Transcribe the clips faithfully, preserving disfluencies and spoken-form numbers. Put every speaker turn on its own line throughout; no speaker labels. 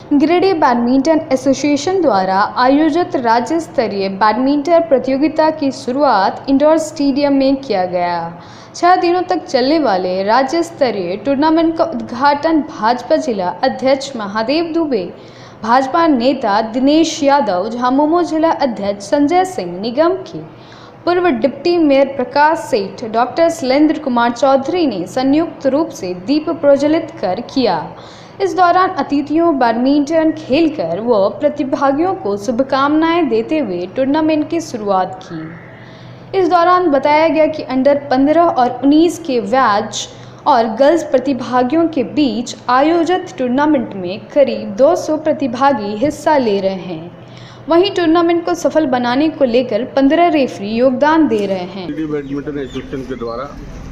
Giridih badminton association द्वारा आयोजित राज्य स्तरीय बैडमिंटन प्रतियोगिता की शुरुआत इंडोर स्टेडियम में किया गया। छह दिनों तक चलने वाले राज्य स्तरीय टूर्नामेंट का उद्घाटन भाजपा जिला अध्यक्ष महादेव दुबे, भाजपा नेता दिनेश यादव, झामुमो जिला अध्यक्ष संजय सिंह निगम के पूर्व डिप्टी मेयर प्रकाश सेठ, डॉक्टर शैलेंद्र कुमार चौधरी ने संयुक्त रूप से दीप प्रज्वलित कर किया। इस दौरान अतिथियों बैडमिंटन खेलकर व प्रतिभागियों को शुभकामनाएं देते हुए टूर्नामेंट की शुरुआत की। इस दौरान बताया गया कि अंडर पंद्रह और उन्नीस के बैच और गर्ल्स प्रतिभागियों के बीच आयोजित टूर्नामेंट में करीब दो सौ प्रतिभागी हिस्सा ले रहे हैं। वहीं टूर्नामेंट को सफल बनाने को लेकर पंद्रह रेफरी योगदान दे रहे हैं।
बैडमिंटन एसोसिएशन के द्वारा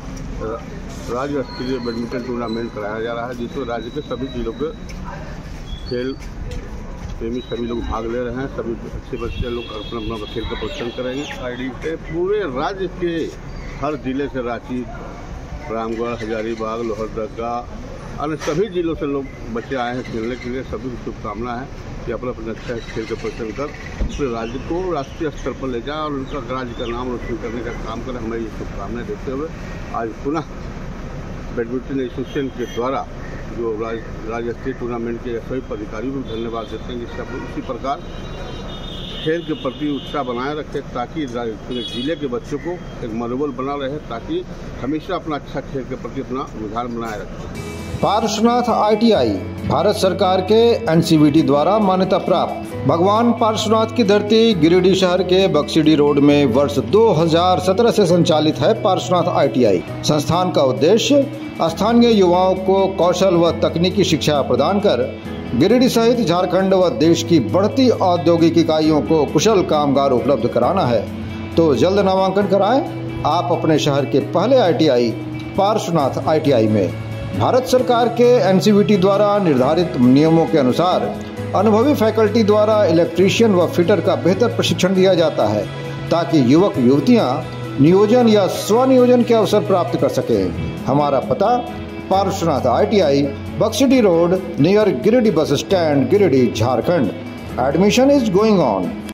राज्य स्तरीय बैडमिंटन टूर्नामेंट कराया जा रहा है, जिसमें राज्य के सभी जिलों के खेल प्रेमी सभी लोग भाग ले रहे हैं। सभी अच्छे बच्चे लोग अपना अपना खेल का प्रदर्शन करेंगे। आईडी से पूरे राज्य के हर जिले से रांची, रामगढ़, हजारीबाग, लोहरदगा, अन्य सभी जिलों से लोग बच्चे आए हैं खेलने के लिए। सभी को शुभकामना है कि अपना अपना अच्छा खेल का प्रदर्शन कर अपने राज्य को राष्ट्रीय स्तर पर ले जाए और उनका राज्य का नाम रोशन करने का काम करें। हमें ये शुभकामनाएं देते हुए आज पुनः बैडमिंटन एसोसिएशन के द्वारा जो राज्य स्तरीय टूर्नामेंट के सभी अधिकारियों को धन्यवाद देते हैं कि सब उसी प्रकार खेल के प्रति उत्साह बनाए रखें, ताकि जिले के बच्चों को एक मनोबल बना रहे, ताकि हमेशा अपना अच्छा खेल के प्रति अपना रुझान बनाए रखें।
Parshwanath I T I Bharat सरकार के एन सी बी टी द्वारा मान्यता प्राप्त भगवान पार्श्वनाथ की धरती गिरिडीह शहर के बक्सीडी रोड में वर्ष दो हज़ार सत्रह से संचालित है। पार्श्वनाथ आई टी आई संस्थान का उद्देश्य स्थानीय युवाओं को कौशल व तकनीकी शिक्षा प्रदान कर गिरिडीह सहित झारखंड व देश की बढ़ती औद्योगिक इकाइयों को कुशल कामगार उपलब्ध कराना है। तो जल्द नामांकन कराएं आप अपने शहर के पहले I T I Parshwanath I T I में। भारत सरकार के एन सी बी टी द्वारा निर्धारित नियमों के अनुसार अनुभवी फैकल्टी द्वारा इलेक्ट्रीशियन व फिटर का बेहतर प्रशिक्षण दिया जाता है, ताकि युवक युवतियां नियोजन या स्वनियोजन के अवसर प्राप्त कर सकें। हमारा पता Parshwanath I T I, Bakshidih road, near Giridih bus stand, Giridih, Jharkhand. Admission is going on.